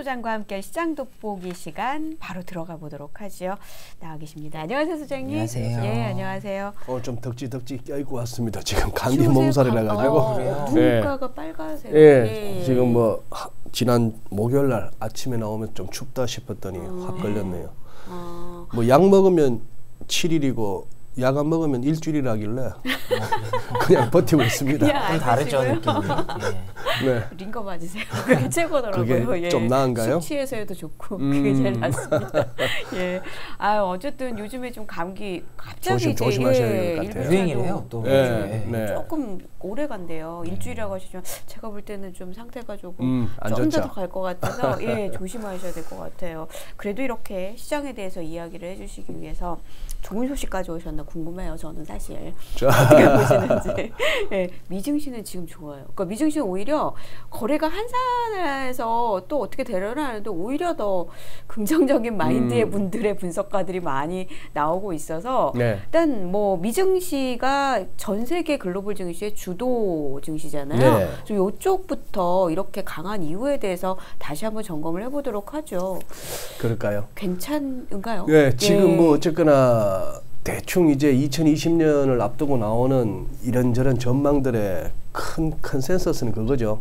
소장과 함께 시장 돋보기 시간 바로 들어가 보도록 하죠. 나와 계십니다. 안녕하세요, 소장님. 안녕하세요. 예, 안녕하세요. 좀 덕지 껴입고 왔습니다. 지금 감기 몸살이라 가지고. 눈가가 빨가세요. 예. 지금 뭐 지난 목요일 날 아침에 나오면 좀 춥다 싶었더니 확 걸렸네요. 뭐 약 먹으면 7일이고 약 안 먹으면 일주일이라길래 그냥 버티고 있습니다. 좀 다르죠, 느낌이. 네. 링거 맞으세요. 그게 최고더라고요. 그게 예. 좀 나은가요? 숙취해서 해도 좋고 그게 제일 낫습니다. 예. 어쨌든 요즘에 좀 감기 갑자기 조심하셔야 될 것 같아요. 유행이래요, 또. 네. 조금 오래 간대요. 일주일이라고 하시지만 제가 볼 때는 좀 상태가 조금 좀 더 갈 것 같아서 예, 조심하셔야 될 것 같아요. 그래도 이렇게 시장에 대해서 이야기를 해주시기 위해서 좋은 소식 가져오셨나 궁금해요. 저는 사실 어떻게 보시는지. 예, 미증시는 지금 좋아요. 그러니까 미증시는 오히려 거래가 한산해서 또 어떻게 되려나는데 오히려 더 긍정적인 마인드의 분들의 분석가들이 많이 나오고 있어서 일단 뭐 미증시가 전 세계 글로벌 증시의 주도 증시잖아요. 네. 좀 이쪽부터 이렇게 강한 이유에 대해서 다시 한번 점검을 해보도록 하죠. 그럴까요? 괜찮은가요? 네, 지금 뭐 어쨌거나 대충 이제 2020년을 앞두고 나오는 이런저런 전망들의 큰 컨센서스는 그거죠.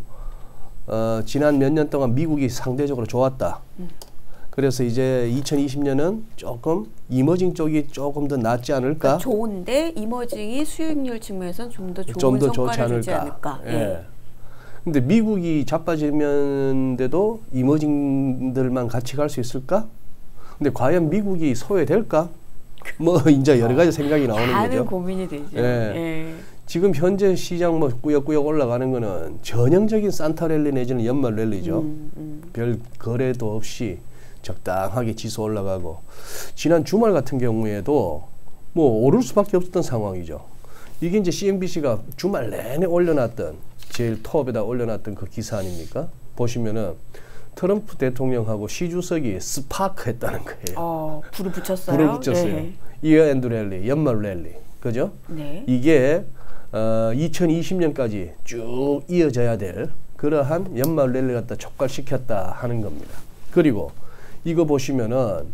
지난 몇 년 동안 미국이 상대적으로 좋았다. 그래서 이제 2020년은 조금 이머징 쪽이 조금 더 낫지 않을까? 그러니까 좋은데 이머징이 수익률 측면에서는 좀 더 좋은 성과를 주지 않을까? 예. 근데 미국이 자빠지면데도 이머징들만 같이 갈 수 있을까? 근데 과연 미국이 소외될까? 뭐 이제 여러 가지 생각이 나오는 거죠. 많은 고민이 되죠. 예. 예. 지금 현재 시장 뭐 꾸역꾸역 올라가는 거는 전형적인 산타 랠리 내지는 연말 랠리죠. 별 거래도 없이 적당하게 지수 올라가고 지난 주말 같은 경우에도 뭐 오를 수밖에 없었던 상황이죠. 이게 이제 CNBC가 주말 내내 올려놨던 제일 톱에다 올려놨던 그 기사 아닙니까? 보시면은 트럼프 대통령하고 시 주석이 스파크 했다는 거예요. 불을 붙였어요? 불을 붙였어요. 네. 이어 엔드 랠리, 연말 랠리. 그죠? 네. 이게 2020년까지 쭉 이어져야 될 그러한 연말 랠리 갖다 촉발시켰다 하는 겁니다. 그리고 이거 보시면은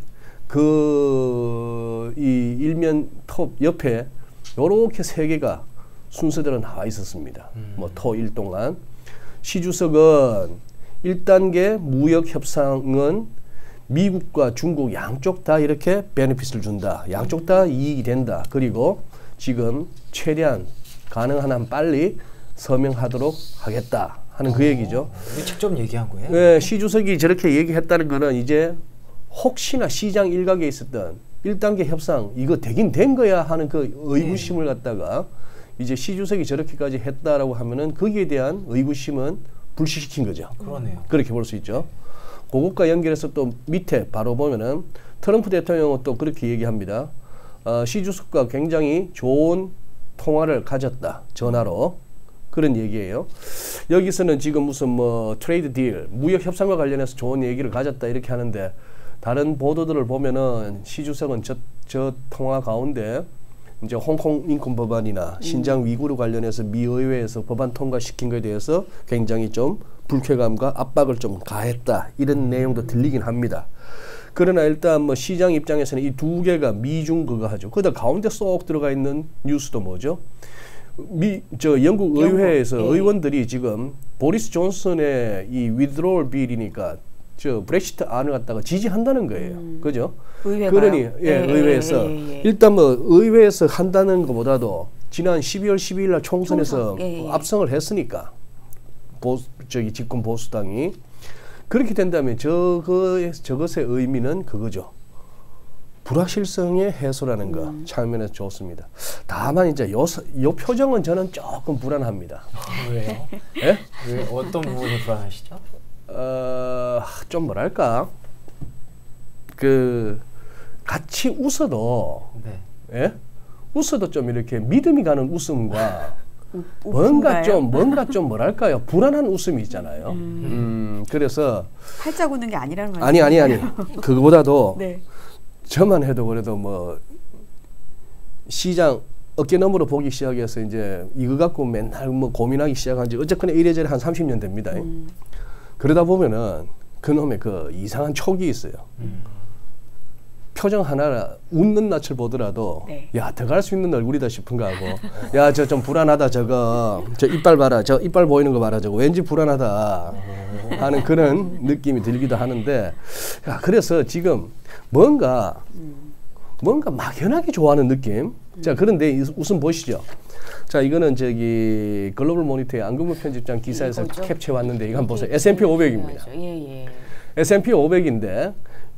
이 일면 톱 옆에 요렇게 세 개가 순서대로 나와 있었습니다. 뭐 토일 동안 시주석은 1단계 무역 협상은 미국과 중국 양쪽 다 이렇게 베네핏을 준다. 양쪽 다 이익이 된다. 그리고 지금 최대한 가능한 한 빨리 서명하도록 하겠다 하는 그 얘기죠. 직접 얘기한 거예요? 네, 시 주석이 저렇게 얘기했다는 거는 이제 혹시나 시장 일각에 있었던 1단계 협상 이거 되긴 된 거야 하는 그 의구심을 갖다가 이제 시 주석이 저렇게까지 했다라고 하면은 거기에 대한 의구심은 불식시킨 거죠. 그러네요. 그렇게 볼 수 있죠. 그것과 연결해서 또 밑에 바로 보면은 트럼프 대통령은 또 그렇게 얘기합니다. 시 주석과 굉장히 좋은 통화를 가졌다. 전화로. 그런 얘기예요. 여기서는 지금 무슨 뭐 트레이드 딜, 무역 협상과 관련해서 좋은 얘기를 가졌다 이렇게 하는데 다른 보도들을 보면은 시 주석은 저 통화 가운데 이제 홍콩 인권 법안이나 신장 위구르 관련해서 미 의회에서 법안 통과시킨 것에 대해서 굉장히 좀 불쾌감과 압박을 좀 가했다 이런 내용도 들리긴 합니다. 그러나 일단 뭐 시장 입장에서는 이 두 개가 미중 그거 하죠. 그다 가운데 쏙 들어가 있는 뉴스도 뭐죠? 영국 의회에서 의원들이 지금 보리스 존슨의 이 withdrawal bill이니까 브렉시트 안을 갖다가 지지한다는 거예요. 그죠? 그러니 의회에서 일단 뭐 의회에서 한다는 것보다도 지난 12월 12일 날 총선에서 압승을 했으니까 집권 보수당이 그렇게 된다면 저것의 의미는 그거죠. 불확실성의 해소라는 거 측면에서 좋습니다. 다만 이제 요 표정은 저는 조금 불안합니다. 왜요? 예? 왜 어떤 부분이 불안하시죠? 좀 뭐랄까 같이 웃어도 예? 웃어도 좀 이렇게 믿음이 가는 웃음과 뭔가 좀 뭐랄까요 불안한 웃음이 있잖아요. 그래서 활짝 웃는 게 아니라는 거죠. 아니 그거보다도 네. 저만 해도 그래도 뭐 시장 어깨너머로 보기 시작해서 이제 이거 갖고 맨날 뭐 고민하기 시작한 지 어쨌거나 이래저래 한 30년 됩니다. 그러다 보면은 그놈의 그 이상한 촉이 있어요. 표정 하나 웃는 낯을 보더라도 네. 야 들어갈 수 있는 얼굴이다 싶은가 하고 야 저 좀 불안하다 저거 저 이빨 봐라 저 이빨 보이는 거 봐라 저거 왠지 불안하다 하는 그런 느낌이 들기도 하는데 야 그래서 지금 뭔가 막연하게 좋아하는 느낌. 자 그런데 우선 보시죠. 자 이거는 저기 글로벌 모니터의 안근무 편집장 기사에서 캡처해 왔는데 이거 한번 보세요. S&P 500입니다. S&P 500인데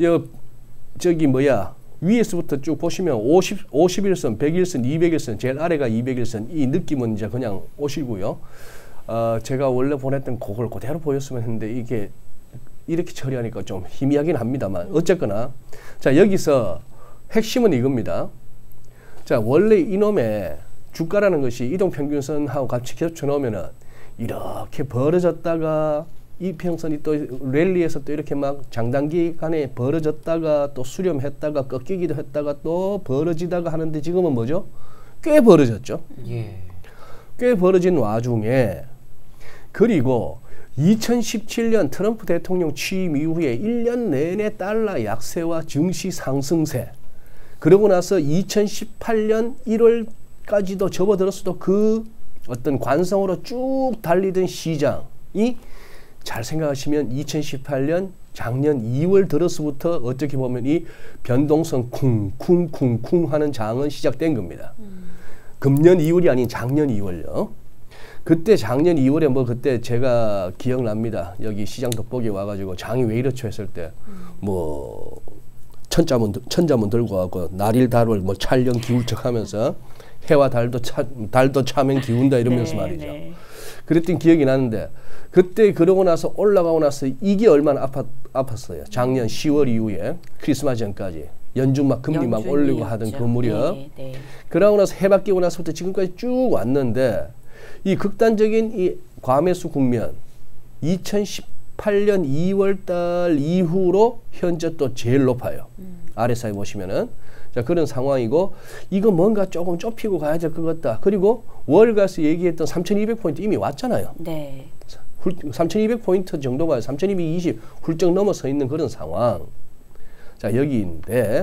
저기 뭐야 위에서부터 쭉 보시면 51선, 100일선, 200일선 제일 아래가 200일선 이 느낌은 이제 그냥 오시고요. 제가 원래 보냈던 그걸 그대로 보였으면 했는데 이게 이렇게 처리하니까 좀 희미하긴 합니다만 어쨌거나 자 여기서 핵심은 이겁니다. 자 원래 이놈의 주가라는 것이 이동평균선하고 같이 겹쳐 놓으면은 이렇게 벌어졌다가 이평선이 또 랠리에서 또 이렇게 막 장단기간에 벌어졌다가 또 수렴했다가 꺾이기도 했다가 또 벌어지다가 하는데 지금은 뭐죠? 꽤 벌어졌죠. 예. 꽤 벌어진 와중에 그리고 2017년 트럼프 대통령 취임 이후에 1년 내내 달러 약세와 증시 상승세 그러고 나서 2018년 1월까지도 접어들었어도 그 어떤 관성으로 쭉 달리던 시장이 잘 생각하시면 2018년 작년 2월 들어서부터 어떻게 보면 이 변동성 쿵쿵쿵쿵 하는 장은 시작된 겁니다. 금년 2월이 아닌 작년 2월요. 그때 작년 2월에 뭐 그때 제가 기억납니다. 여기 시장 돋보기 와가지고 장이 왜 이렇죠 했을 때 뭐 천자문 들고 와고 날일 달월 뭐 촬영 기울 척하면서 해와 달도 차면 기운다 이러면서 네, 말이죠. 네. 그랬던 기억이 나는데 그때 그러고 나서 올라가고 나서 이게 얼마나 아팠어요. 작년 10월 이후에 크리스마스 전까지 연준 막 금리 막 올리고 하던 그 무렵 그러고 나서 해 바뀌고 나서부터 지금까지 쭉 왔는데 이 극단적인 이 과매수 국면 2018년 2월 달 이후로 현재 또 제일 높아요. RSI 보시면은 자 그런 상황이고 이거 뭔가 조금 좁히고 가야 될 것 같다. 그리고 월가스 얘기했던 3,200포인트 이미 왔잖아요. 네. 3,200포인트 정도가 3,220 훌쩍 넘어서 있는 그런 상황. 자 여기인데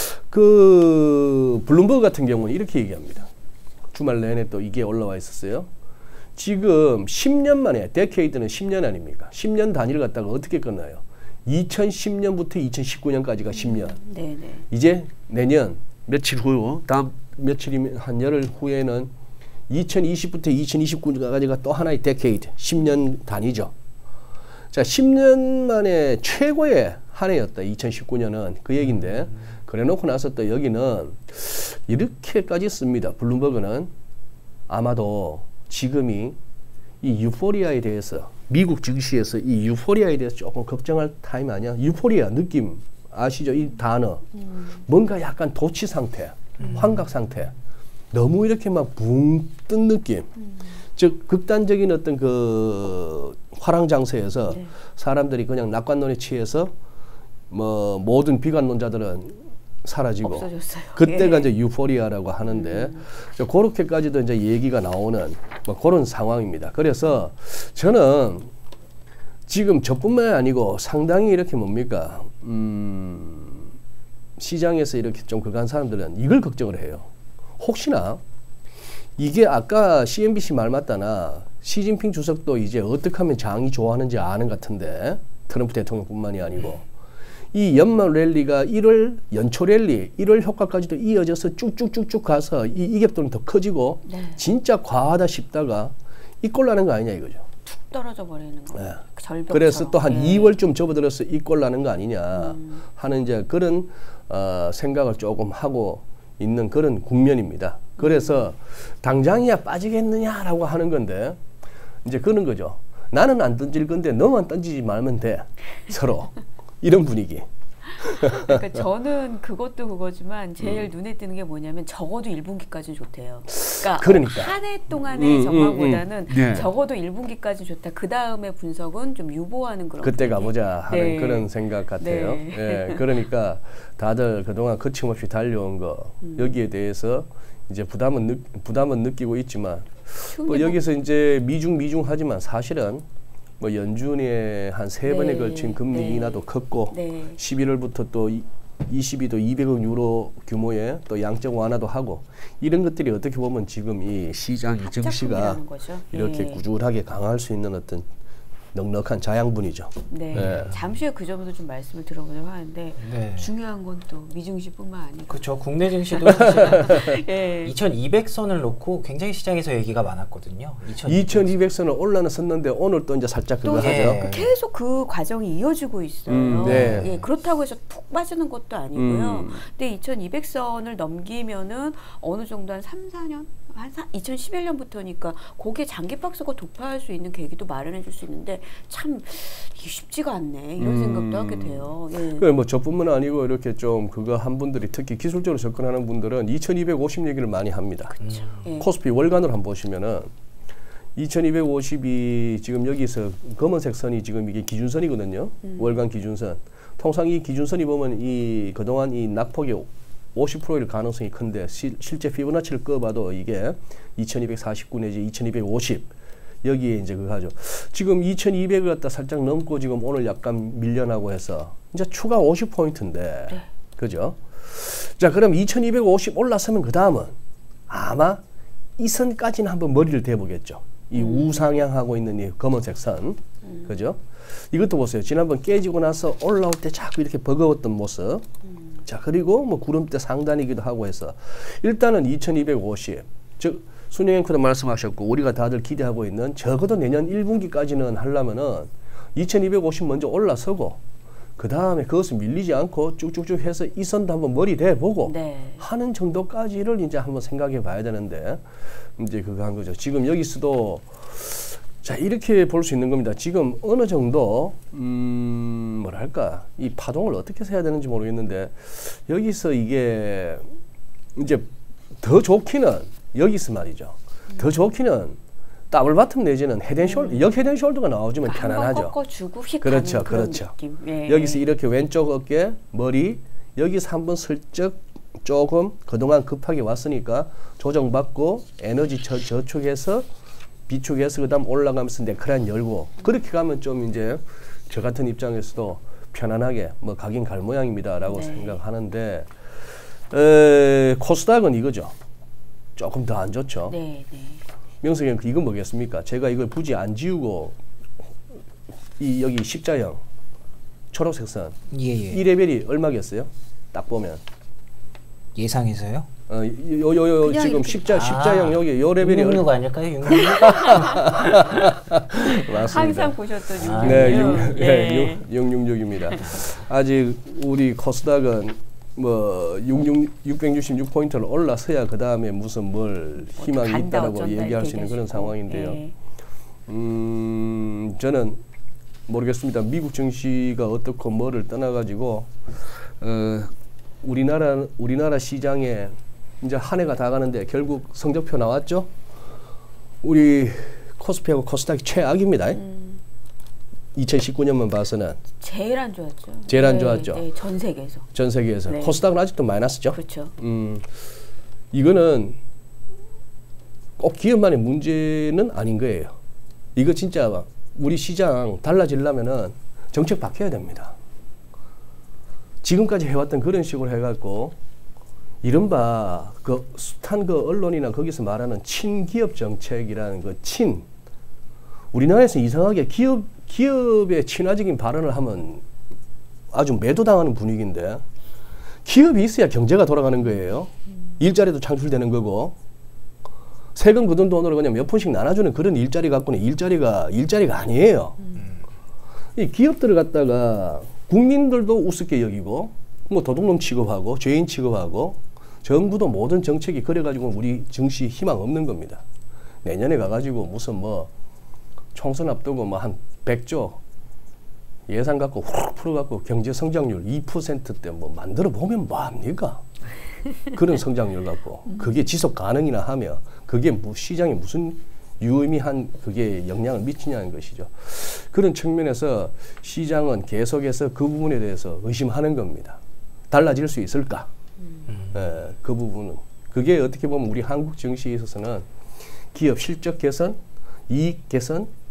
그 블룸버그 같은 경우는 이렇게 얘기합니다. 주말 내내 또 이게 올라와 있었어요. 지금 10년 만에 데케이드는 10년 아닙니까? 10년 단위를 갖다가 어떻게 끝나요? 2010년부터 2019년까지가 10년. 네네. 이제 내년 며칠 후 다음 며칠이면 한 열흘 후에는 2020부터 2029까지가 또 하나의 데케이드 10년 단위죠. 자 10년 만에 최고의 한 해였다. 2019년은 그 얘기인데 그래 놓고 나서 또 여기는 이렇게까지 씁니다. 블룸버그는 아마도 지금이 이 유포리아에 대해서 미국 증시에서 이 유포리아에 대해서 조금 걱정할 타임 아니야? 유포리아 느낌 아시죠? 이 단어 뭔가 약간 도취 상태, 환각 상태 너무 이렇게 막 붕 뜬 느낌 즉 극단적인 어떤 그 화랑장세에서 네. 사람들이 그냥 낙관론에 취해서 뭐 모든 비관론자들은 사라지고 없어졌어요. 그때가 이제 유포리아라고 하는데 그렇게까지도 이제 얘기가 나오는 뭐 그런 상황입니다. 그래서 저는 지금 저뿐만 아니고 상당히 이렇게 뭡니까 시장에서 이렇게 좀 그간 사람들은 이걸 걱정을 해요. 혹시나 이게 아까 CNBC 말 맞다나 시진핑 주석도 이제 어떻게 하면 장이 좋아하는지 아는 것 같은데 트럼프 대통령뿐만이 아니고 이 연말 랠리가 1월 연초 랠리 1월 효과까지도 이어져서 쭉쭉쭉쭉 가서 이 이격도는 더 커지고 네. 진짜 과하다 싶다가 이꼴 나는 거 아니냐 이거죠. 툭 떨어져 버리는 거. 네. 그래서 또 한 2월쯤 접어들어서 이꼴 나는 거 아니냐 하는 이제 그런 생각을 조금 하고 있는 그런 국면입니다. 그래서 당장이야 빠지겠느냐라고 하는 건데 이제 그런 거죠. 나는 안 던질 건데 너만 던지지 말면 돼. 서로. 이런 분위기. 그러니까 저는 그것도 그거지만 제일 눈에 띄는 게 뭐냐면 적어도 1분기까지는 좋대요. 그러니까 한 해 동안의 전망보다는 네. 적어도 1분기까지 좋다. 그 다음에 분석은 좀 유보하는 그런. 그때 가보자 하는 네. 그런 생각 같아요. 네. 네. 그러니까 다들 그동안 거침없이 달려온 거 여기에 대해서 이제 부담은 느끼고 있지만 뭐 여기서 이제 미중 하지만 사실은 뭐 연준의 한 3번에 걸친 금리 인하도 컸고 11월부터 또 22도 200억 유로 규모의 또 양적 완화도 하고 이런 것들이 어떻게 보면 지금 이 시장 이 증시가 이렇게 꾸준하게 강할 수 있는 어떤 넉넉한 자양분이죠. 잠시 후에 그 점도 좀 말씀을 들어보려고 하는데 중요한 건 또 미증시뿐만 아니고 그렇죠. 국내 증시도 사실 2200선을 놓고 굉장히 시장에서 얘기가 많았거든요. 2200선을 올라섰는데 오늘 또 이제 살짝 그거 하죠. 계속 그 과정이 이어지고 있어요. 그렇다고 해서 푹 빠지는 것도 아니고요. 근데 2200선을 넘기면은 어느 정도 한 3, 4년? 한 2011년부터니까 거기에 장기 박스가 도파할 수 있는 계기도 마련해 줄 수 있는데 참 이게 쉽지가 않네 이런 생각도 하게 돼요. 그래 뭐 저뿐만 아니고 이렇게 좀 그거 한 분들이 특히 기술적으로 접근하는 분들은 2250 얘기를 많이 합니다. 코스피 월간으로 한번 보시면은 2250이 지금 여기서 검은색 선이 지금 이게 기준선이거든요. 월간 기준선. 통상 이 기준선이 보면 이 그동안 이 낙폭이 50%일 가능성이 큰데 실제 피보나치를 꺼봐도 이게 2249 내지 2250 여기에 이제 그거 하죠. 지금 2200을 갖다 살짝 넘고 지금 오늘 약간 밀려나고 해서 이제 추가 50포인트인데 그죠? 자 그럼 2250 올라서면 그 다음은 아마 이 선까지는 한번 머리를 대보겠죠. 이 우상향하고 있는 이 검은색 선 그죠? 이것도 보세요. 지난번 깨지고 나서 올라올 때 자꾸 이렇게 버거웠던 모습. 자 그리고 뭐 구름대 상단이기도 하고 해서 일단은 2250 즉 순영 앵커도 말씀하셨고 우리가 다들 기대하고 있는 적어도 내년 1분기까지는 하려면은 2250 먼저 올라서고 그 다음에 그것을 밀리지 않고 쭉쭉쭉 해서 이 선도 한번 머리 대보고 하는 정도까지를 이제 한번 생각해 봐야 되는데 이제 그거 한 거죠. 지금 여기서도 자 이렇게 볼 수 있는 겁니다. 지금 어느 정도 뭐랄까 이 파동을 어떻게 해야 되는지 모르겠는데 여기서 이게 이제 더 좋기는 여기서 말이죠. 더 좋기는 더블 바텀 내지는 헤드앤숄더 역 헤드앤숄더가 나와주면 편안하죠. 꺾어주고 휙 그렇죠, 가는 그렇죠. 느낌. 여기서 이렇게 왼쪽 어깨 머리 여기서 한번 슬쩍 조금 그동안 급하게 왔으니까 조정받고 에너지 저축해서 비축해서 그다음 올라가면서 네크란 열고 그렇게 가면 좀 이제 저 같은 입장에서도 편안하게 뭐 가긴 갈 모양입니다라고 생각하는데 코스닥은 이거죠. 조금 더 안 좋죠. 명석이 형 이건 뭐겠습니까? 제가 이걸 굳이 안 지우고 이 여기 십자형 초록색 선 이 레벨이 얼마겠어요? 딱 보면 예상해서요? 요 지금 십자형 여기 요 레벨이 666 아닐까요? 666? 맞습니다. 항상 보셨던 666. 네, 666입니다. 아직 우리 코스닥은 뭐 666포인트를 올라서야 그 다음에 무슨 뭘 희망이 있다라고 얘기할 수 있는 그런 상황인데요. 저는 모르겠습니다. 미국 증시가 어떻고 뭐를 떠나가지고 우리나라 시장에 이제 한 해가 다 가는데 결국 성적표 나왔죠? 우리 코스피하고 코스닥이 최악입니다. 2019년만 봐서는 제일 안 좋았죠. 제일 안 좋았죠. 네, 전 세계에서. 전 세계에서. 코스닥은 아직도 마이너스죠. 그렇죠. 이거는 꼭 기업만의 문제는 아닌 거예요. 이거 진짜 우리 시장 달라지려면은 정책 바뀌어야 됩니다. 지금까지 해왔던 그런 식으로 해갖고 이른바 그 숱한 그 언론이나 거기서 말하는 친기업 정책이라는 그 우리나라에서 이상하게 기업의 친화적인 발언을 하면 아주 매도당하는 분위기인데 기업이 있어야 경제가 돌아가는 거예요. 일자리도 창출되는 거고 세금 그 돈으로 그냥 몇 푼씩 나눠주는 그런 일자리 갖고는 일자리가 아니에요. 이 기업들을 갖다가 국민들도 우습게 여기고 뭐 도둑놈 취급하고 죄인 취급하고 정부도 모든 정책이 그래가지고 우리 증시 희망 없는 겁니다. 내년에 가가지고 무슨 뭐 총선 앞두고 뭐 한 100조 예산 갖고 훅 풀어갖고 경제 성장률 2%대 뭐 만들어 보면 뭐합니까? 그런 성장률 갖고 그게 지속 가능이나 하며 그게 시장에 무슨 유의미한 그게 영향을 미치냐는 것이죠. 그런 측면에서 시장은 계속해서 그 부분에 대해서 의심하는 겁니다. 달라질 수 있을까? 그 부분은 그게 어떻게 보면 우리 한국 증시에 있어서는 기업 실적 개선, 이익 개선,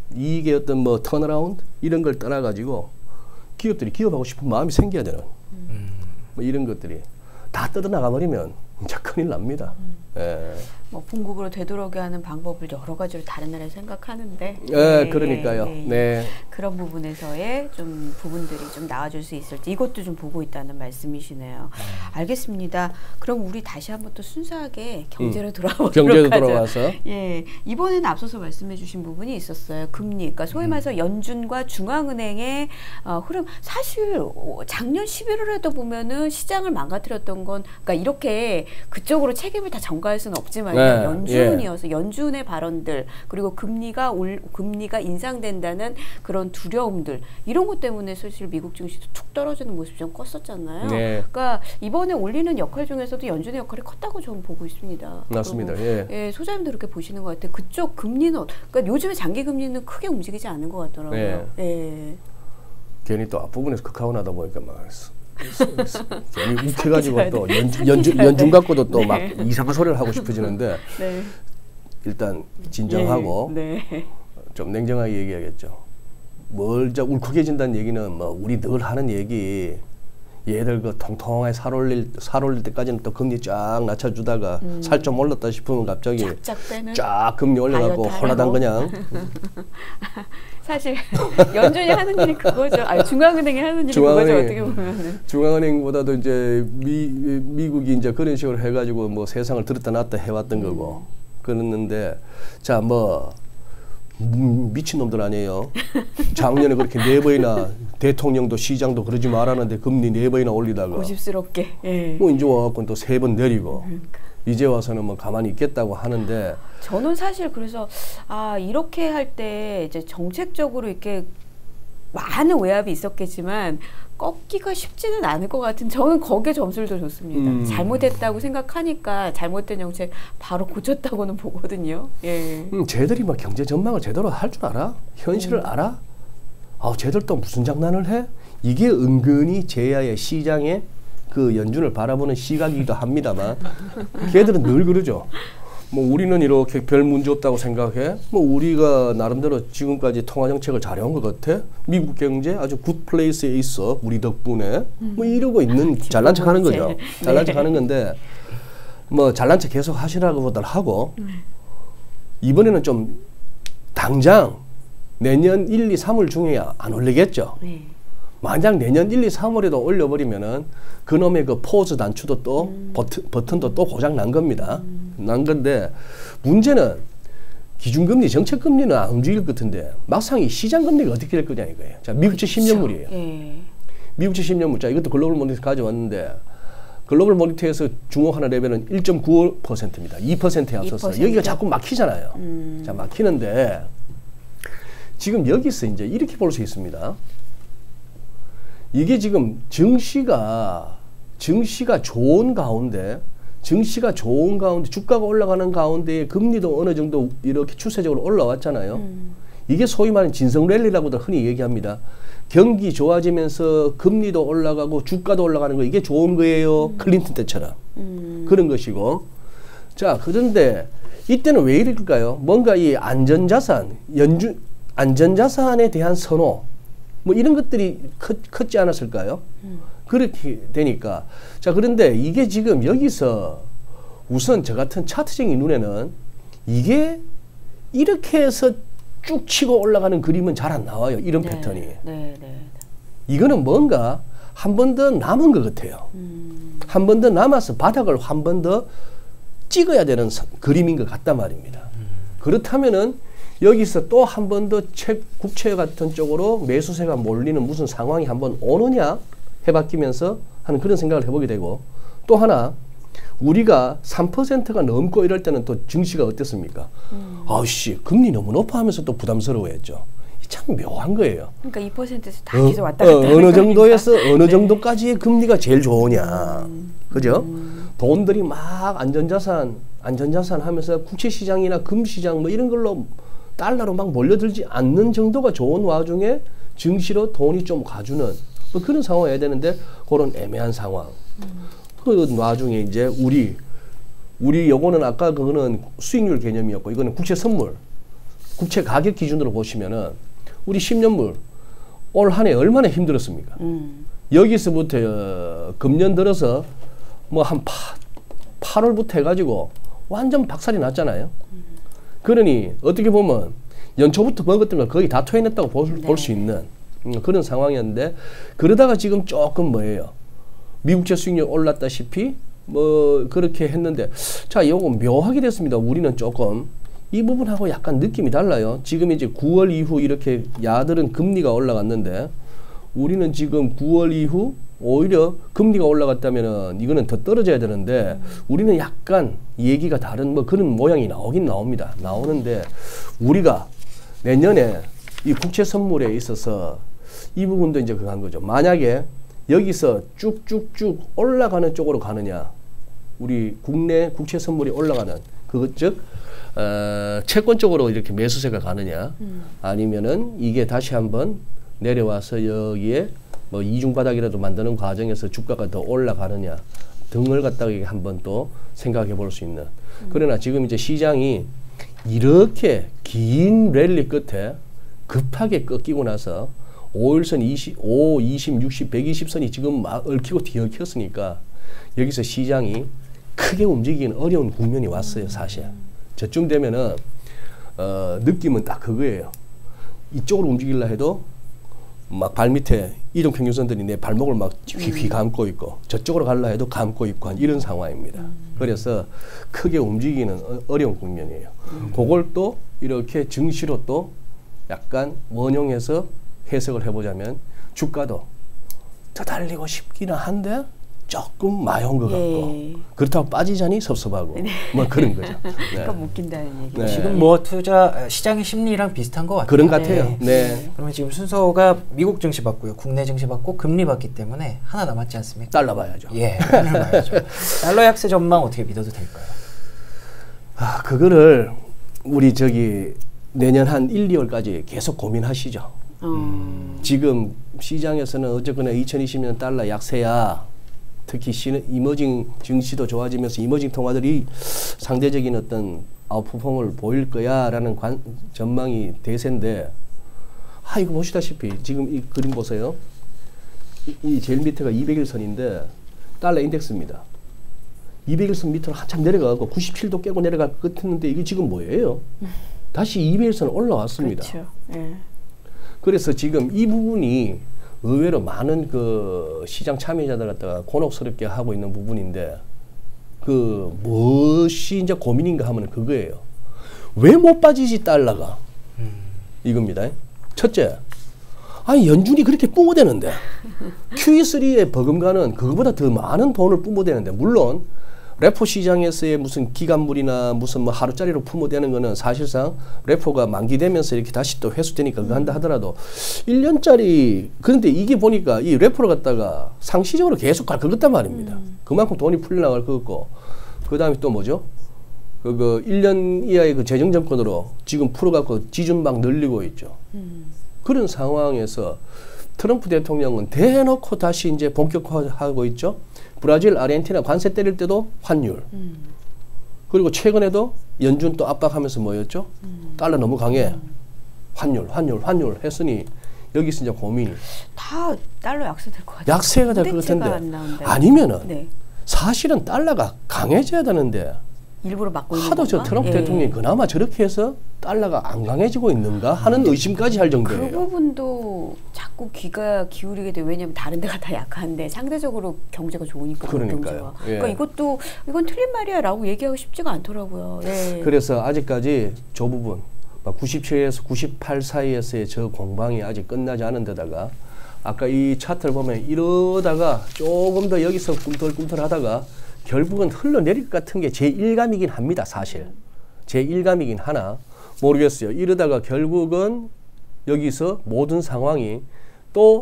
이게 어떤 뭐 턴어라운드 이런 걸 떠나가지고 기업들이 기업하고 싶은 마음이 생겨야 되는 뭐 이런 것들이 다 뜯어나가 버리면 진짜 큰일 납니다. 예. 뭐 본국으로 되돌아오게 하는 방법을 여러 가지로 다른 나라에 생각하는데 그러니까요. 네. 그런 부분에서의 좀 부분들이 좀 나와줄 수 있을지 이것도 좀 보고 있다는 말씀이시네요. 알겠습니다. 그럼 우리 다시 한번 또 순수하게 경제로 돌아오도록 경제로 하죠. 돌아와서 예, 이번에는 앞서서 말씀해주신 부분이 있었어요. 금리, 그러니까 소위 말해서 연준과 중앙은행의 흐름. 사실 작년 11월에도 보면은 시장을 망가뜨렸던 건, 그러니까 이렇게 그쪽으로 책임을 다 전가할 수는 없지만. 연준이어서 연준의 발언들 그리고 금리가 인상된다는 그런 두려움들 이런 것 때문에 사실 미국 증시도 툭 떨어지는 모습이 좀 컸었잖아요. 그러니까 이번에 올리는 역할 중에서도 연준의 역할이 컸다고 저는 보고 있습니다. 맞습니다. 예, 소장님도 그렇게 보시는 것 같아요. 그쪽 금리는 그러니까 요즘에 장기 금리는 크게 움직이지 않는 것 같더라고요. 예. 괜히 또 앞부분에서 극하고 보니까 막 괜히 욱해가지고 또 연준 갖고도 또 막 이상한 소리를 하고 싶어지는데 일단 진정하고 좀 냉정하게 얘기하겠죠. 멀자 울컥해진다는 얘기는 뭐 우리 늘 하는 얘기. 얘들 그 통통하게 살 올릴 때까지는 또 금리 쫙 낮춰주다가 살 좀 올랐다 싶으면 갑자기 쫙 금리 올려갖고 홀라당 그냥. 사실 연준이 하는 일이 그거죠. 아니, 중앙은행이 하는 일이 그거죠. 어떻게 보면은. 중앙은행보다도 이제 미국이 이제 그런 식으로 해가지고 뭐 세상을 들었다 놨다 해왔던 거고 그랬는데 자 뭐. 미친 놈들 아니에요. 작년에 그렇게 4번이나 대통령도 시장도 그러지 말았는데 금리 4번이나 올리다가 고집스럽게 뭐 이제 와갖고 또 3번 내리고 이제 와서는 뭐 가만히 있겠다고 하는데 저는 사실 그래서 이렇게 할 때 이제 정책적으로 이렇게 많은 외압이 있었겠지만 꺾기가 쉽지는 않을 것 같은 저는 거기에 점수를 더 줬습니다. 잘못했다고 생각하니까 잘못된 정책 바로 고쳤다고는 보거든요. 쟤들이 막 경제 전망을 제대로 할 줄 알아? 현실을 알아? 쟤들 또 무슨 장난을 해? 이게 은근히 제야의 시장의 그 연준을 바라보는 시각이기도 합니다만 걔들은 늘 그러죠. 뭐 우리는 이렇게 별 문제 없다고 생각해. 뭐 우리가 나름대로 지금까지 통화 정책을 잘해온 것 같아. 미국 경제 아주 굿 플레이스에 있어. 우리 덕분에. 뭐 이러고 있는 잘난 척 하는 거죠. 잘난 척 하는 건데 뭐 잘난 척 계속 하시라고 보다 하고 이번에는 좀 당장 내년 1, 2, 3월 중에 안 올리겠죠. 만약 내년 1, 2, 3월에도 올려버리면은 그놈의 그 포즈 단추도 또 버튼도 또 고장 난 겁니다. 난 건데 문제는 기준금리, 정책금리는 안 움직일 것 같은데 막상 이 시장금리가 어떻게 될 거냐 이거예요. 자, 미국채 10년물이에요. 미국채 10년물. 자, 이것도 글로벌 모니터 가져왔는데 글로벌 모니터에서 주목하는 레벨은 1.95%입니다. 2%에 앞서서 2%? 여기가 자꾸 막히잖아요. 자, 막히는데 지금 여기서 이제 이렇게 볼 수 있습니다. 이게 지금 증시가 좋은 가운데 주가가 올라가는 가운데 금리도 어느 정도 이렇게 추세적으로 올라왔잖아요. 이게 소위 말하는 진성 랠리라고도 흔히 얘기합니다. 경기 좋아지면서 금리도 올라가고 주가도 올라가는 거 이게 좋은 거예요. 클린턴 때처럼. 그런 것이고. 자, 그런데 이때는 왜 이럴까요? 뭔가 이 안전자산에 대한 선호 뭐 이런 것들이 컸지 않았을까요? 그렇게 되니까. 자, 그런데 이게 지금 여기서 우선 저 같은 차트적인 눈에는 이게 이렇게 해서 쭉 치고 올라가는 그림은 잘 안 나와요. 이런 패턴이. 이거는 뭔가 한 번 더 남은 것 같아요. 한 번 더 남아서 바닥을 한 번 더 찍어야 되는 그림인 것 같단 말입니다. 그렇다면은 여기서 또 한 번 더 국채 같은 쪽으로 매수세가 몰리는 무슨 상황이 한번 오느냐 해바뀌면서 하는 그런 생각을 해보게 되고 또 하나 우리가 3%가 넘고 이럴 때는 또 증시가 어땠습니까? 아우씨 금리 너무 높아 하면서 또 부담스러워했죠. 참 묘한 거예요. 그러니까 2%에서 다 계속 왔다 갔다 어느 정도에서 어느 정도까지의 금리가 제일 좋으냐. 그죠? 돈들이 막 안전자산 하면서 국채시장이나 금시장 뭐 이런 걸로 달러로 막 몰려들지 않는 정도가 좋은 와중에 증시로 돈이 좀 가주는 뭐 그런 상황이어야 되는데 그런 애매한 상황. 그 와중에 이제 우리 요거는 아까 그거는 수익률 개념이었고 이거는 국채 선물. 국채 가격 기준으로 보시면은 우리 10년물 올 한 해 얼마나 힘들었습니까? 여기서부터 금년 들어서 뭐 한 8월부터 해가지고 완전 박살이 났잖아요. 그러니 어떻게 보면 연초부터 먹었던 걸 거의 다 토해냈다고 볼 수 있는 그런 상황이었는데, 그러다가 지금 조금 뭐예요? 미국채 수익률 올랐다시피 뭐 그렇게 했는데, 자, 요거 묘하게 됐습니다. 우리는 조금 이 부분하고 약간 느낌이 달라요. 지금 이제 9월 이후 이렇게 야들은 금리가 올라갔는데, 우리는 지금 9월 이후 오히려 금리가 올라갔다면은 이거는 더 떨어져야 되는데, 우리는 약간 얘기가 다른 뭐 그런 모양이 나오긴 나옵니다. 나오는데, 우리가 내년에 이 국채 선물에 있어서 이 부분도 이제 그거 한 거죠. 만약에 여기서 쭉쭉쭉 올라가는 쪽으로 가느냐, 우리 국내 국채 선물이 올라가는 그것 즉 채권 쪽으로 이렇게 매수세가 가느냐, 아니면은 이게 다시 한번 내려와서 여기에 뭐 이중바닥이라도 만드는 과정에서 주가가 더 올라가느냐 등을 갖다가 한번 또 생각해 볼 수 있는. 그러나 지금 이제 시장이 이렇게 긴 랠리 끝에 급하게 꺾이고 나서 5일선 25, 20, 60, 120선이 지금 막 얽히고 뒤엉켰으니까 여기서 시장이 크게 움직이기는 어려운 국면이 왔어요, 사실. 저쯤 되면은 느낌은 딱 그거예요. 이쪽으로 움직이려 해도 막 발밑에 이동평균선들이 내 발목을 막 휘휘 감고 있고, 저쪽으로 가려 해도 감고 있고 한 이런 상황입니다. 그래서 크게 움직이기는 어려운 국면이에요. 그걸 또 이렇게 증시로 또 약간 원용해서 해석을 해보자면, 주가도 더 달리고 싶기는 한데 조금 마여운 것 같고, 그렇다고 빠지자니 섭섭하고, 뭐 그런 거죠. 그러니까 묶인다는 얘기죠. 지금 뭐 투자 시장의 심리랑 비슷한 것 같아요. 그런 것 같아요. 네. 그러면 지금 순서가 미국 증시 받고요, 국내 증시 받고 금리 받기 때문에 하나 남았지 않습니까? 달러 봐야죠. 예, 달러 봐야죠. 달러 약세 전망 어떻게 믿어도 될까요? 아, 그거를 우리 저기 내년 한 1, 2월까지 계속 고민하시죠. 지금 시장에서는 어쨌거나 2020년 달러 약세야. 특히 이머징 증시도 좋아지면서 이머징 통화들이 상대적인 어떤 아웃퍼폼을 보일 거야라는 전망이 대세인데, 이거 보시다시피 지금 이 그림 보세요. 이 제일 밑에가 200일선인데 달러 인덱스입니다. 200일선 밑으로 한참 내려가고 97도 깨고 내려갈 것 같았는데, 이게 지금 뭐예요? 다시 200일선 올라왔습니다. 그렇죠. 그래서 지금 이 부분이 의외로 많은 그 시장 참여자들 갖다가 곤혹스럽게 하고 있는 부분인데, 그 무엇이 이제 고민인가 하면 그거예요. 왜 못 빠지지 달러가? 이겁니다. 첫째, 연준이 그렇게 뿜어대는데 QE3에 버금가는 그거보다 더 많은 돈을 뿜어대는데, 물론 레포 시장에서의 무슨 기간물이나 무슨 뭐 하루짜리로 품어대는 거는 사실상 레포가 만기되면서 이렇게 다시 또 회수되니까 그거 한다 하더라도 1년짜리, 그런데 이게 보니까 이 레포를 갖다가 상시적으로 계속 갈 것 같단 말입니다. 그만큼 돈이 풀려나갈 것 같고, 그 다음에 또 뭐죠? 그 1년 이하의 그 재정정권으로 지금 풀어갖고 지준 막 늘리고 있죠. 그런 상황에서 트럼프 대통령은 대놓고 다시 이제 본격화하고 있죠. 브라질, 아르헨티나 관세 때릴 때도 환율. 그리고 최근에도 연준 또 압박하면서 뭐였죠? 달러 너무 강해. 환율 했으니 여기서 이제 고민이. 다 달러 약세될 것 같아요. 약세가 될 것 같은데. 아니면은 사실은 달러가 강해져야 되는데 일부러 막고 있는 하도 저 트럼프 대통령이 그나마 저렇게 해서 달러가 안 강해지고 있는가 하는 의심까지 할 정도예요. 그 부분도 자꾸 귀가 기울이게 돼요. 왜냐하면 다른 데가 다 약한데 상대적으로 경제가 좋으니까. 그러니까요. 그러니까 이건 틀린 말이야 라고 얘기하고 싶지가 않더라고요. 그래서 아직까지 저 부분 97에서 98 사이에서의 저 공방이 아직 끝나지 않은 데다가, 아까 이 차트를 보면 이러다가 조금 더 여기서 꿈틀꿈틀하다가 결국은 흘러내릴 것 같은 게 제 일감이긴 합니다. 사실 제 일감이긴 하나 모르겠어요. 이러다가 결국은 여기서 모든 상황이 또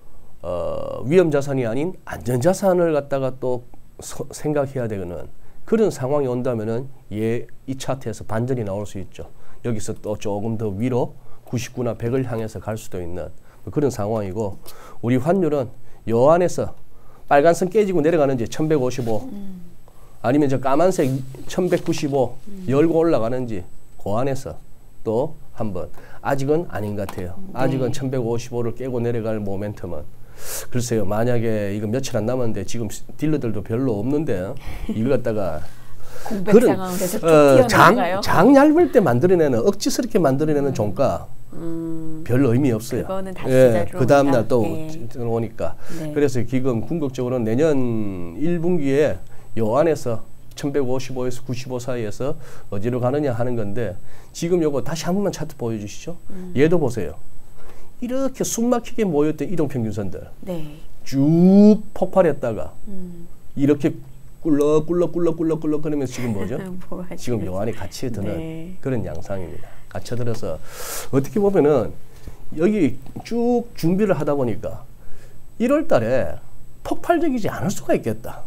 위험자산이 아닌 안전자산을 갖다가 또 생각해야 되는 그런 상황이 온다면은 이 차트에서 반전이 나올 수 있죠. 여기서 또 조금 더 위로 99나 100을 향해서 갈 수도 있는 그런 상황이고, 우리 환율은 요 안에서 빨간선 깨지고 내려가는지 1155 아니면 저 까만색 1195 열고 올라가는지 그 안에서 또 한번 아직은 아닌 것 같아요. 아직은 1155를 깨고 내려갈 모멘텀은 글쎄요. 만약에 이거 며칠 안 남았는데 지금 딜러들도 별로 없는데 이걸 갖다가 공백 상황에서 뛰어나가요. 장 얇을 때 만들어내는 억지스럽게 만들어내는 종가 별 의미 없어요. 그거는 다시 제자리로 그 다음 날 또 오니까. 네. 그래서 지금 궁극적으로 내년 1분기에 요 안에서 1155에서 95 사이에서 어디로 가느냐 하는 건데 지금 요거 다시 한 번만 차트 보여주시죠. 얘도 보세요. 이렇게 숨막히게 모였던 이동평균선들 네. 쭉 폭발했다가 이렇게 꿀럭꿀럭 그러면서 지금 뭐죠? 지금 요 안에 갇혀드는 네. 그런 양상입니다. 갇혀들어서 어떻게 보면은 여기 쭉 준비를 하다 보니까 1월 달에 폭발적이지 않을 수가 있겠다.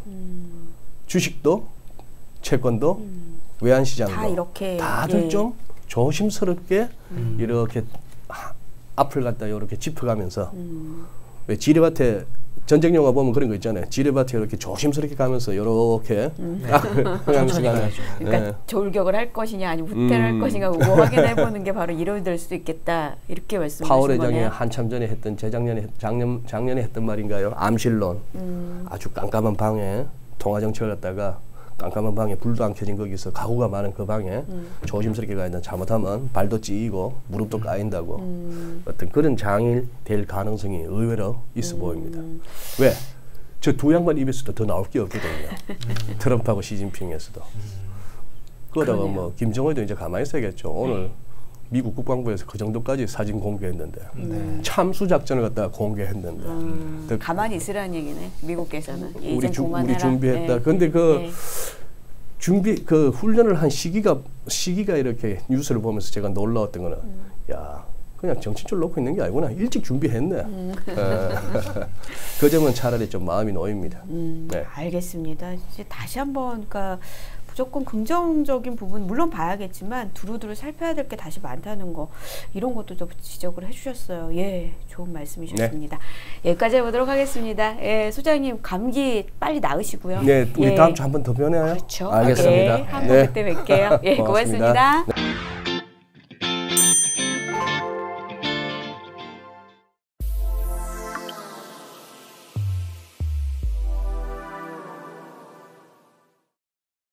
주식도 채권도 외환시장도 다 이렇게 다들 좀 조심스럽게 이렇게 앞을 갖다 이렇게 짚어가면서 왜 지뢰밭에 전쟁 영화 보면 그런 거 있잖아요. 지뢰밭에 이렇게 조심스럽게 가면서 이렇게 천천히 가야죠. 그러니까 졸격을 할 것이냐 아니면 후퇴를 할 것인가 그거 확인해 보는 게 바로 1월이 될 수도 있겠다 이렇게 말씀하신 거네요. 파월 회장이 한참 전에 했던 작년에 했던 말인가요? 암실론. 아주 깜깜한 방에 통화 정책을 갖다가 깜깜한 방에 불도 안 켜진 거기서 가구가 많은 그 방에 조심스럽게 가야 된다. 잘못하면 발도 찌이고 무릎도 까인다고 어떤 그런 장일 될 가능성이 의외로 있어 보입니다. 왜? 저 두 양반 입에서도 더 나올 게 없거든요. 트럼프하고 시진핑에서도. 그러다가 뭐 김정은도 이제 가만히 있어야겠죠. 오늘 미국 국방부에서 그 정도까지 사진 공개했는데 참수 작전을 갖다가 공개했는데 가만히 있으라는 얘기네. 미국께서는 우리 준비했다. 근데 준비 훈련을 한 시기가 이렇게 뉴스를 보면서 제가 놀라웠던 거는 야 그냥 정신줄 놓고 있는 게 아니구나. 일찍 준비했네. 그 점은 차라리 좀 마음이 놓입니다. 네. 알겠습니다. 이제 다시 한번 그러니까 무조건 긍정적인 부분 물론 봐야겠지만 두루두루 살펴야 될 게 다시 많다는 거 이런 것도 좀 지적을 해주셨어요. 예, 좋은 말씀이셨습니다. 네. 여기까지 해보도록 하겠습니다. 예, 소장님 감기 빨리 나으시고요. 네, 우리 다음 주 한 번 더 뵈나요? 그렇죠. 알겠습니다. 네, 한번 그때 뵐게요. 예, 고맙습니다. 네.